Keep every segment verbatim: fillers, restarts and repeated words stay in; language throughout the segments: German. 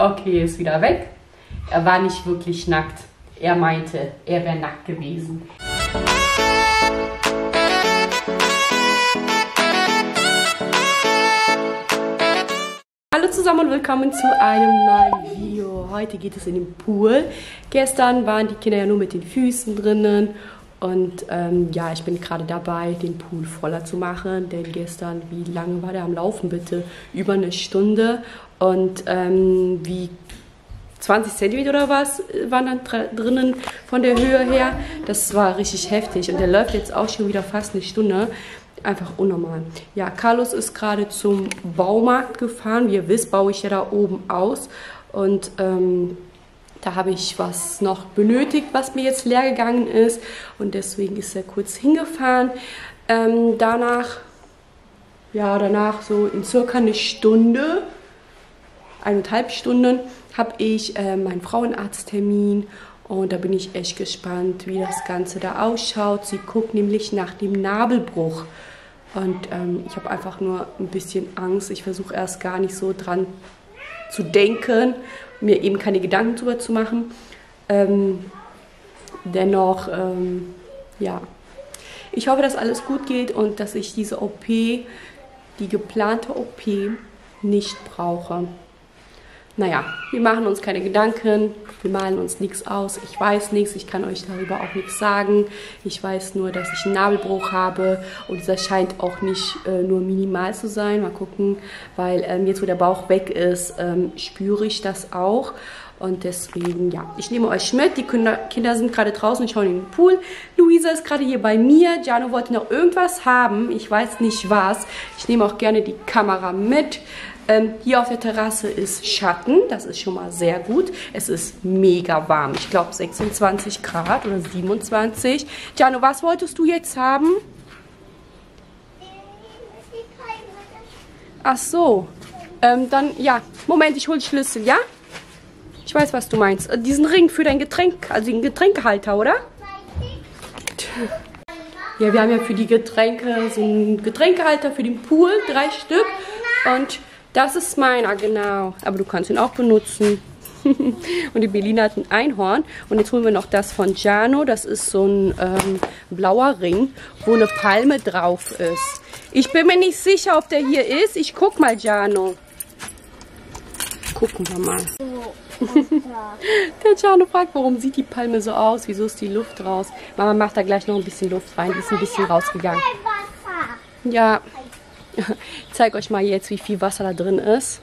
Okay, ist wieder weg. Er war nicht wirklich nackt. Er meinte, er wäre nackt gewesen. Hallo zusammen und willkommen zu einem neuen Video. Heute geht es in den Pool. Gestern waren die Kinder ja nur mit den Füßen drinnen. Und ähm, ja, ich bin gerade dabei, den Pool voller zu machen. Denn gestern, wie lange war der am Laufen bitte? Über eine Stunde. Und ähm, wie zwanzig Zentimeter oder was waren dann drinnen von der Höhe her. Das war richtig heftig. Und der läuft jetzt auch schon wieder fast eine Stunde. Einfach unnormal. Ja, Carlos ist gerade zum Baumarkt gefahren. Wie ihr wisst, baue ich ja da oben aus. Und ähm, da habe ich was noch benötigt, was mir jetzt leer gegangen ist. Und deswegen ist er kurz hingefahren. Ähm, danach, ja, danach so in circa eine Stunde, eineinhalb Stunden, habe ich äh, meinen Frauenarzttermin. Und da bin ich echt gespannt, wie das Ganze da ausschaut. Sie guckt nämlich nach dem Nabelbruch. Und ähm, ich habe einfach nur ein bisschen Angst. Ich versuche erst gar nicht so dran zu denken, mir eben keine Gedanken darüber zu machen. Ähm, dennoch, ähm, ja, ich hoffe, dass alles gut geht und dass ich diese O P, die geplante O P, nicht brauche. Naja, wir machen uns keine Gedanken, wir malen uns nichts aus. Ich weiß nichts, ich kann euch darüber auch nichts sagen. Ich weiß nur, dass ich einen Nabelbruch habe und dieser scheint auch nicht äh, nur minimal zu sein. Mal gucken, weil ähm, jetzt, wo der Bauch weg ist, ähm, spüre ich das auch. Und deswegen, ja, ich nehme euch mit. Die Kinder, Kinder sind gerade draußen, schauen in den Pool. Luisa ist gerade hier bei mir. Giano wollte noch irgendwas haben. Ich weiß nicht was. Ich nehme auch gerne die Kamera mit. Ähm, hier auf der Terrasse ist Schatten. Das ist schon mal sehr gut. Es ist mega warm. Ich glaube sechsundzwanzig Grad oder siebenundzwanzig. Giano, was wolltest du jetzt haben? Ach so. Ähm, dann, ja. Moment, ich hole die Schlüssel, ja? Ich weiß, was du meinst. Diesen Ring für dein Getränk, also den Getränkehalter, oder? Ja, wir haben ja für die Getränke so einen Getränkehalter für den Pool, drei Stück. Und das ist meiner, genau. Aber du kannst ihn auch benutzen. Und die Melina hat ein Einhorn. Und jetzt holen wir noch das von Giano. Das ist so ein ähm, blauer Ring, wo eine Palme drauf ist. Ich bin mir nicht sicher, ob der hier ist. Ich guck mal, Giano. Gucken wir mal. Der Giano fragt, warum sieht die Palme so aus? Wieso ist die Luft raus? Mama macht da gleich noch ein bisschen Luft rein. Die ist ein bisschen rausgegangen. Ja, ich zeige euch mal jetzt, wie viel Wasser da drin ist.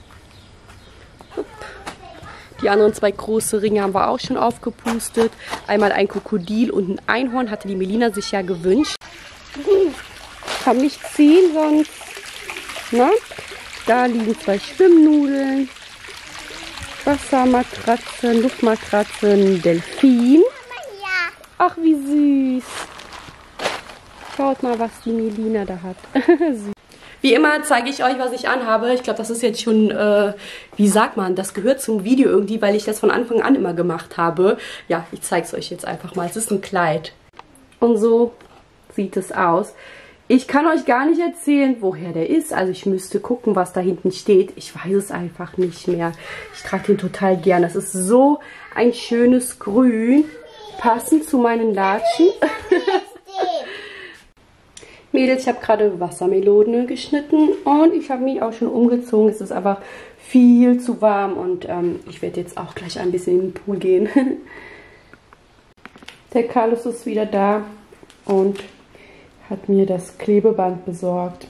Die anderen zwei große Ringe haben wir auch schon aufgepustet. Einmal ein Krokodil und ein Einhorn hatte die Melina sich ja gewünscht. Ich kann mich ziehen, sonst... Na? Da liegen zwei Schwimmnudeln. Wassermatratzen, Luftmatratzen, Delfin. Ach, wie süß. Schaut mal, was die Melina da hat. Wie immer zeige ich euch, was ich anhabe. Ich glaube, das ist jetzt schon, äh, wie sagt man, das gehört zum Video irgendwie, weil ich das von Anfang an immer gemacht habe. Ja, ich zeige es euch jetzt einfach mal. Es ist ein Kleid. Und so sieht es aus. Ich kann euch gar nicht erzählen, woher der ist. Also ich müsste gucken, was da hinten steht. Ich weiß es einfach nicht mehr. Ich trage den total gern. Das ist so ein schönes Grün. Passend zu meinen Latschen. Mädels, ich habe gerade Wassermelone geschnitten. Und ich habe mich auch schon umgezogen. Es ist einfach viel zu warm. Und ähm, ich werde jetzt auch gleich ein bisschen in den Pool gehen. Der Carlos ist wieder da. Und hat mir das Klebeband besorgt.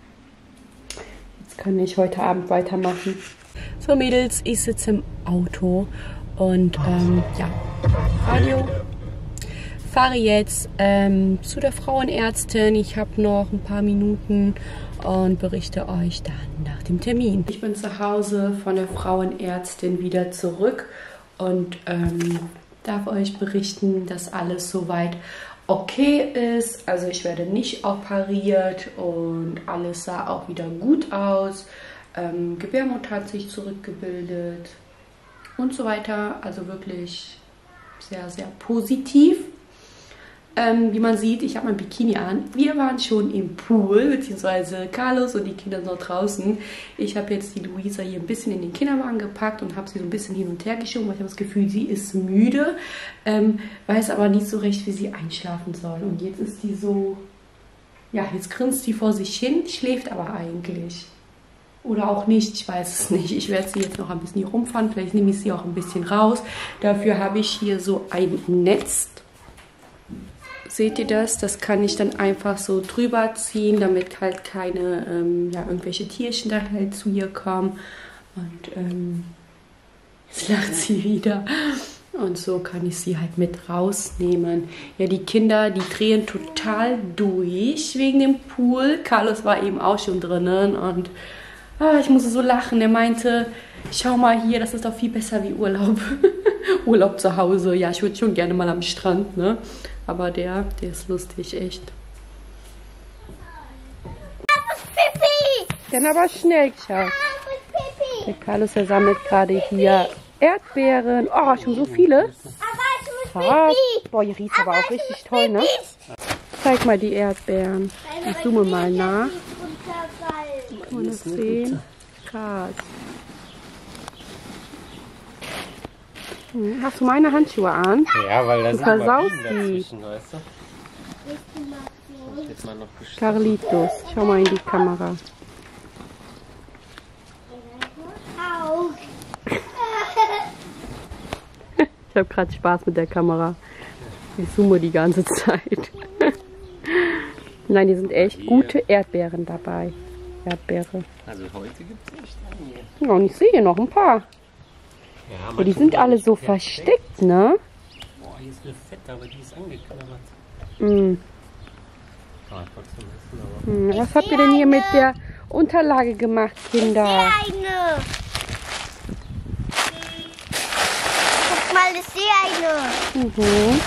Jetzt kann ich heute Abend weitermachen. So Mädels, ich sitze im Auto und ähm, ja, Radio. Fahre jetzt ähm, zu der Frauenärztin. Ich habe noch ein paar Minuten und berichte euch dann nach dem Termin. Ich bin zu Hause von der Frauenärztin wieder zurück und ähm, darf euch berichten, dass alles soweit okay ist. Also ich werde nicht operiert und alles sah auch wieder gut aus. Ähm, Gebärmutter hat sich zurückgebildet und so weiter. Also wirklich sehr, sehr positiv. Ähm, wie man sieht, ich habe mein Bikini an. Wir waren schon im Pool, beziehungsweise Carlos und die Kinder noch draußen. Ich habe jetzt die Luisa hier ein bisschen in den Kinderwagen gepackt und habe sie so ein bisschen hin und her geschoben, weil ich habe das Gefühl, sie ist müde, ähm, weiß aber nicht so recht, wie sie einschlafen soll. Und jetzt ist die so, ja, jetzt grinst die vor sich hin, schläft aber eigentlich. Oder auch nicht, ich weiß es nicht. Ich werde sie jetzt noch ein bisschen hier rumfahren, vielleicht nehme ich sie auch ein bisschen raus. Dafür habe ich hier so ein Netz. Seht ihr das? Das kann ich dann einfach so drüber ziehen, damit halt keine, ähm, ja, irgendwelche Tierchen da halt zu ihr kommen. Und ähm, jetzt lacht sie wieder. Und so kann ich sie halt mit rausnehmen. Ja, die Kinder, die drehen total durch wegen dem Pool. Carlos war eben auch schon drinnen und ah, ich musste so lachen. Er meinte, schau mal hier, das ist doch viel besser wie Urlaub. Urlaub zu Hause. Ja, ich würde schon gerne mal am Strand, ne? Aber der, der ist lustig, echt. Dann aber schnell, Schatz. Der Carlos, der sammelt gerade hier Erdbeeren. Oh, schon so viele. Krass. Boah, hier riecht aber auch richtig toll, ne? Zeig mal die Erdbeeren. Ich zoome mal nach. Kann man das sehen? Krass. Hm, hast du meine Handschuhe an? Ja, weil da du sind versaust die. die. Weißt du? Carlitos, schau mal in die Kamera. Ich habe gerade Spaß mit der Kamera. Ich zoome die ganze Zeit. Nein, hier sind echt gute Erdbeeren dabei. Erdbeere. Also heute gibt es echt einige. Ja, und ich sehe noch ein paar. Ja, aber die sind alle so versteckt, ne? Boah, hier ist eine fette, aber die ist angeknabbert. Mm. Ah, trotzdem essen, aber Was habt ihr denn hier mit der Unterlage gemacht, Kinder? Ich sehe eine. Guck mal, ich sehe eine. Mhm.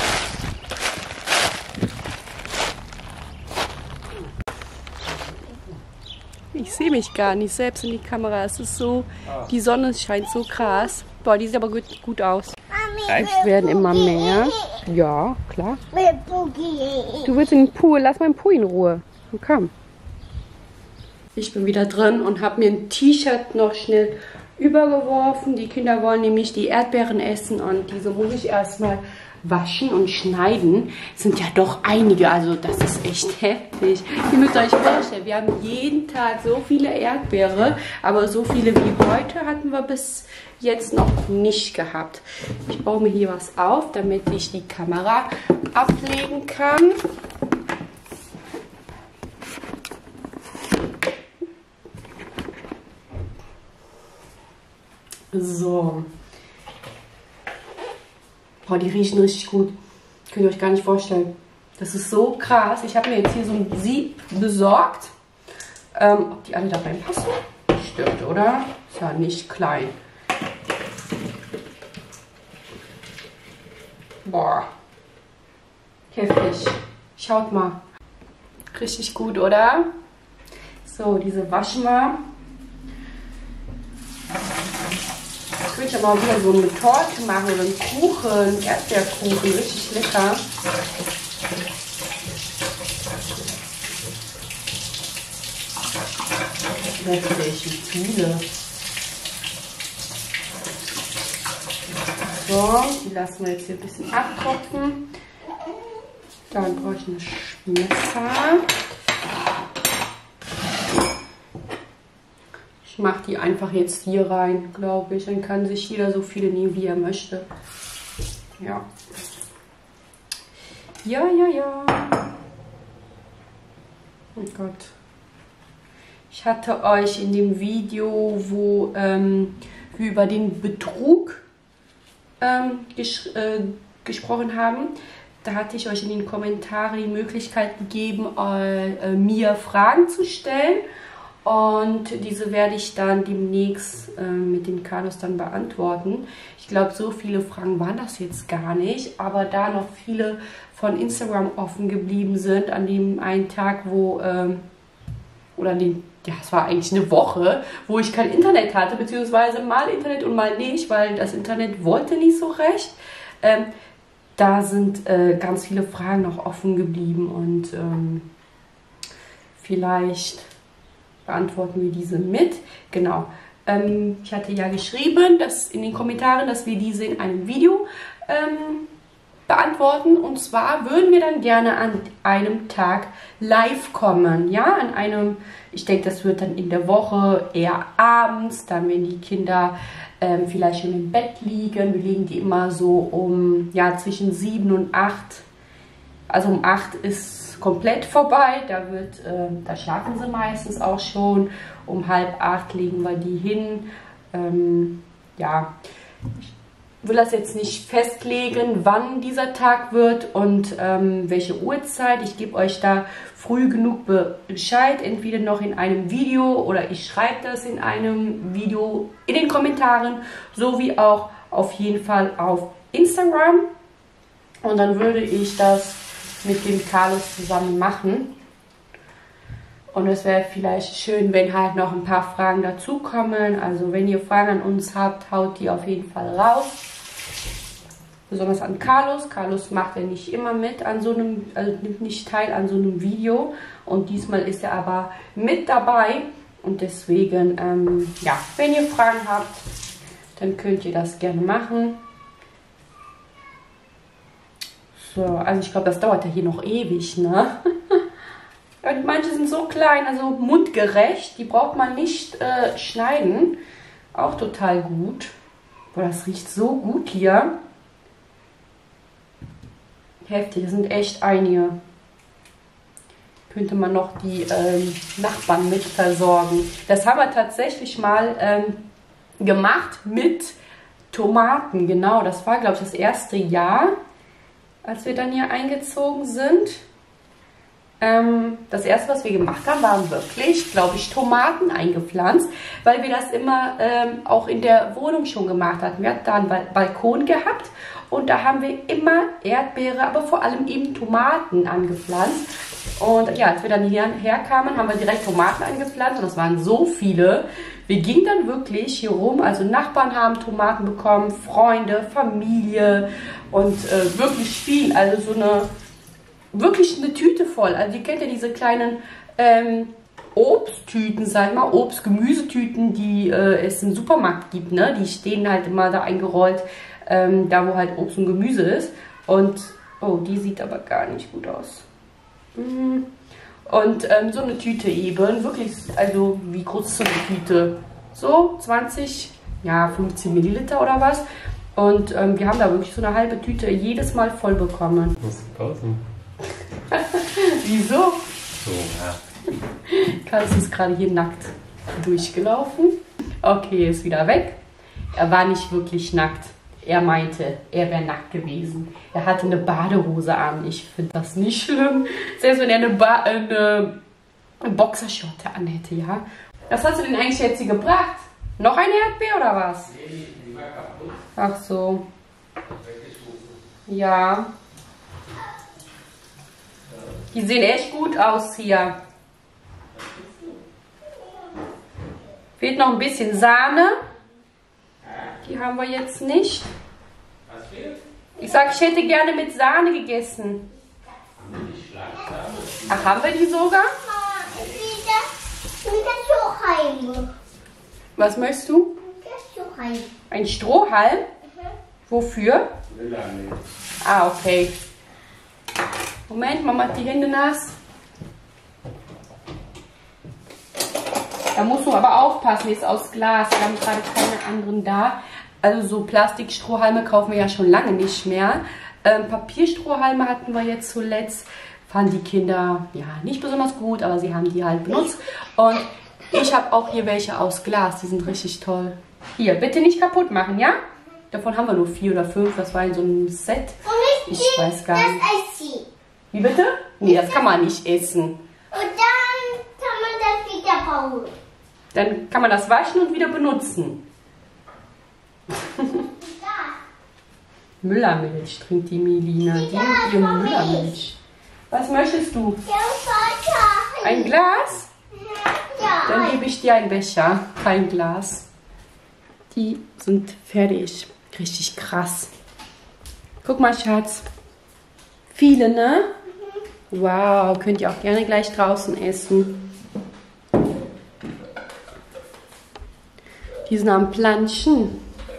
Ich sehe mich gar nicht selbst in die Kamera. Es ist so, die Sonne scheint so krass. Boah, die sieht aber gut, gut aus. Es werden immer mehr. Ja, klar. Du willst in den Pool. Lass mal den Pool in Ruhe. Komm. Ich bin wieder drin und habe mir ein T-Shirt noch schnell übergeworfen. Die Kinder wollen nämlich die Erdbeeren essen und diese muss ich erstmal waschen und schneiden. Es sind ja doch einige, also das ist echt heftig. Ihr müsst euch vorstellen, wir haben jeden Tag so viele Erdbeere, aber so viele wie heute hatten wir bis jetzt noch nicht gehabt. Ich baue mir hier was auf, damit ich die Kamera ablegen kann. So. Boah, die riechen richtig gut. Könnt ihr euch gar nicht vorstellen. Das ist so krass. Ich habe mir jetzt hier so ein Sieb besorgt. Ähm, ob die alle da reinpassen? Stimmt, oder? Ist ja nicht klein. Boah. Heftig. Schaut mal. Richtig gut, oder? So, diese waschen wir. Ich würde aber auch wieder so eine Torte machen oder einen Kuchen, Erdbeerkuchen, richtig lecker. Richtig viele. So, die lassen wir jetzt hier ein bisschen abtropfen. Dann brauche ich ein Messer. Ich mache die einfach jetzt hier rein, glaube ich. Dann kann sich jeder so viele nehmen, wie er möchte. Ja. Ja, ja, ja. Oh Gott. Ich hatte euch in dem Video, wo ähm, wir über den Betrug ähm, ges äh, gesprochen haben, da hatte ich euch in den Kommentaren die Möglichkeit gegeben, äh, äh, mir Fragen zu stellen. Und diese werde ich dann demnächst äh, mit dem Carlos dann beantworten. Ich glaube, so viele Fragen waren das jetzt gar nicht. Aber da noch viele von Instagram offen geblieben sind, an dem einen Tag, wo, ähm, oder an dem, ja, es war eigentlich eine Woche, wo ich kein Internet hatte, beziehungsweise mal Internet und mal nicht, weil das Internet wollte nicht so recht. Ähm, da sind äh, ganz viele Fragen noch offen geblieben und ähm, vielleicht beantworten wir diese mit. Genau. Ähm, ich hatte ja geschrieben, dass in den Kommentaren, dass wir diese in einem Video ähm, beantworten. Und zwar würden wir dann gerne an einem Tag live kommen. Ja, an einem, ich denke, das wird dann in der Woche eher abends, dann wenn die Kinder ähm, vielleicht schon im Bett liegen. Wir legen die immer so um, ja, zwischen sieben und acht. Also um acht ist komplett vorbei. Da wird, äh, da schlafen sie meistens auch schon. Um halb acht legen wir die hin. Ähm, ja, ich will das jetzt nicht festlegen, wann dieser Tag wird und ähm, welche Uhrzeit. Ich gebe euch da früh genug Bescheid, entweder noch in einem Video oder ich schreibe das in einem Video in den Kommentaren, sowie auch auf jeden Fall auf Instagram. Und dann würde ich das mit dem Carlos zusammen machen. Und es wäre vielleicht schön, wenn halt noch ein paar Fragen dazukommen. Also wenn ihr Fragen an uns habt, haut die auf jeden Fall raus. Besonders an Carlos. Carlos macht ja nicht immer mit an so einem, also nimmt nicht teil an so einem Video. Und diesmal ist er aber mit dabei. Und deswegen, ähm, ja, wenn ihr Fragen habt, dann könnt ihr das gerne machen. So, also ich glaube, das dauert ja hier noch ewig, ne? Und manche sind so klein, also mundgerecht, die braucht man nicht äh, schneiden. Auch total gut. Boah, das riecht so gut hier. Heftig, das sind echt einige. Könnte man noch die ähm, Nachbarn mit versorgen. Das haben wir tatsächlich mal ähm, gemacht mit Tomaten. Genau, das war, glaube ich, das erste Jahr, als wir dann hier eingezogen sind. Ähm, das erste, was wir gemacht haben, waren wirklich, glaube ich, Tomaten eingepflanzt, weil wir das immer ähm, auch in der Wohnung schon gemacht hatten. Wir hatten da einen Bal Balkon gehabt und da haben wir immer Erdbeere, aber vor allem eben Tomaten angepflanzt. Und ja, als wir dann hierher kamen, haben wir direkt Tomaten angepflanzt und das waren so viele. Wir gingen dann wirklich hier rum, also Nachbarn haben Tomaten bekommen, Freunde, Familie und äh, wirklich viel, also so eine wirklich eine Tüte voll. Also ihr kennt ja diese kleinen ähm, Obsttüten, sag ich mal, Obst-Gemüsetüten, die äh, es im Supermarkt gibt, ne? Die stehen halt immer da eingerollt, ähm, da wo halt Obst und Gemüse ist. Und, oh, die sieht aber gar nicht gut aus. Mhm. Und ähm, so eine Tüte eben, wirklich, also wie groß ist so eine Tüte? So zwanzig, ja, fünfzehn Milliliter oder was. Und ähm, wir haben da wirklich so eine halbe Tüte jedes Mal voll bekommen. Muss ich pausen. Wieso? So, ja. Carlos ist gerade hier nackt durchgelaufen. Okay, ist wieder weg. Er war nicht wirklich nackt. Er meinte, er wäre nackt gewesen. Er hatte eine Badehose an. Ich finde das nicht schlimm. Selbst wenn er eine, ba eine Boxershorte anhätte, ja. Was hast du denn eigentlich jetzt hier gebracht? Noch eine Erdbeer oder was? Nee, die war kaputt. Ach so. Ja. Die sehen echt gut aus hier. Fehlt noch ein bisschen Sahne. Die haben wir jetzt nicht. Was fehlt? Ich sag, ich hätte gerne mit Sahne gegessen. Ach, haben wir die sogar? Was möchtest du? Ein Strohhalm? Wofür? Ah, okay. Moment, Mama hat die Hände nass. Da musst du aber aufpassen, die ist aus Glas. Wir haben gerade keine anderen da. Also so Plastikstrohhalme kaufen wir ja schon lange nicht mehr. Ähm, Papierstrohhalme hatten wir jetzt zuletzt. Fanden die Kinder ja nicht besonders gut, aber sie haben die halt benutzt. Und ich habe auch hier welche aus Glas, die sind richtig toll. Hier, bitte nicht kaputt machen, ja? Davon haben wir nur vier oder fünf, das war in so einem Set. Ich weiß gar nicht. Wie bitte? Nee, das kann man nicht essen. Und dann kann man das wieder bauen. Dann kann man das waschen und wieder benutzen. Müllermilch trinkt die Melina. Die und ihre Müllermilch. Was möchtest du? Ja, Vater. Ein Glas? Ja. Dann gebe ich dir einen Becher. Kein Glas. Die sind fertig. Richtig krass. Guck mal, Schatz. Viele, ne? Wow, könnt ihr auch gerne gleich draußen essen. Die sind am Planschen.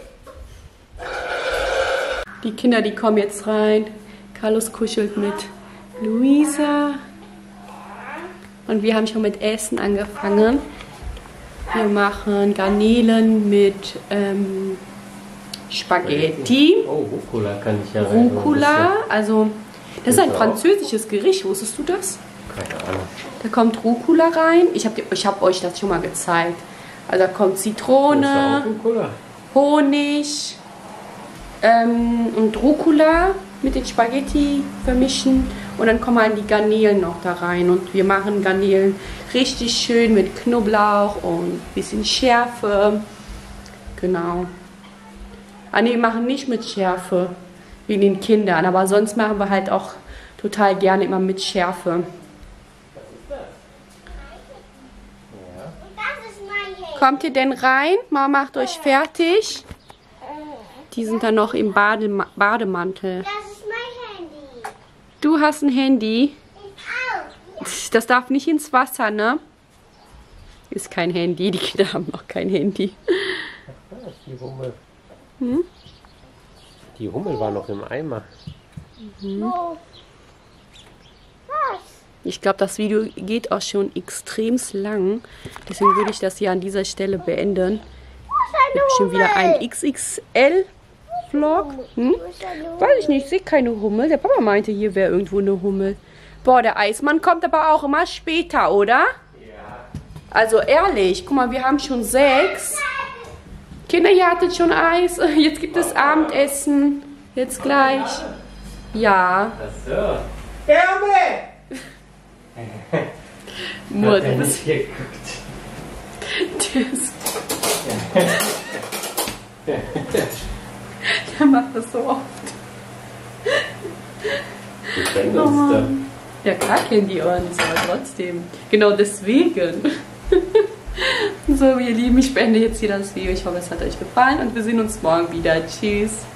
Die Kinder, die kommen jetzt rein. Carlos kuschelt mit Luisa. Und wir haben schon mit Essen angefangen. Wir machen Garnelen mit ähm, Spaghetti. Oh, Rucola kann ich ja rein. Rucola, also das ist ein französisches Gericht. Wusstest du das? Keine Ahnung. Da kommt Rucola rein. Ich habe ich hab euch das schon mal gezeigt. Also da kommt Zitrone, Rucola. Honig ähm, und Rucola mit den Spaghetti vermischen. Und dann kommen halt die Garnelen noch da rein. Und wir machen Garnelen richtig schön mit Knoblauch und ein bisschen Schärfe. Genau. Ah ne, wir machen nicht mit Schärfe, wegen den Kindern. Aber sonst machen wir halt auch total gerne immer mit Schärfe. Kommt ihr denn rein? Mama macht euch fertig. Die sind dann noch im Badem Bademantel. Das ist mein Handy. Du hast ein Handy. Ich auch. Das darf nicht ins Wasser, ne? Ist kein Handy. Die Kinder haben noch kein Handy. Die Hummel. Hm? Die Hummel war noch im Eimer. Mhm. Wo? Was? Ich glaube, das Video geht auch schon extrem lang. Deswegen würde ich das hier an dieser Stelle beenden. Wird bestimmt wieder ein X X L-Vlog. Hm? Weiß ich nicht, ich sehe keine Hummel. Der Papa meinte, hier wäre irgendwo eine Hummel. Boah, der Eismann kommt aber auch immer später, oder? Ja. Also ehrlich, guck mal, wir haben schon sechs. Kinder, ihr hattet schon Eis. Jetzt gibt es Abendessen. Jetzt gleich. Ja. Ach so. Mut, Hat er du nicht bist... geguckt. Der macht das so oft. Wir kennen Oh uns Mann. Ja, klar kennen die uns, aber trotzdem. Genau deswegen. So, ihr Lieben, ich beende jetzt hier das Video. Ich hoffe, es hat euch gefallen und wir sehen uns morgen wieder. Tschüss.